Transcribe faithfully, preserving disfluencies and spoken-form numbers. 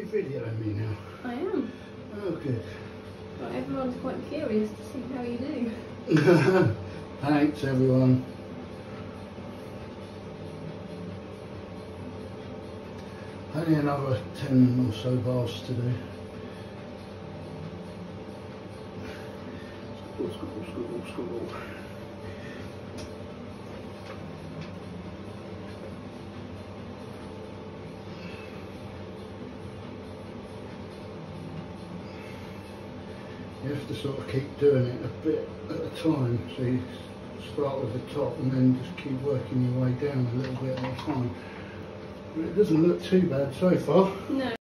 you videoing me now? I am. Oh, good. Well, everyone's quite curious to see how you do. Thanks, everyone. Only another ten or so bars to do. Scribble, scribble, scribble, scribble. You have to sort of keep doing it a bit at a time, so you start with the top and then just keep working your way down a little bit at a time. But it doesn't look too bad so far. No.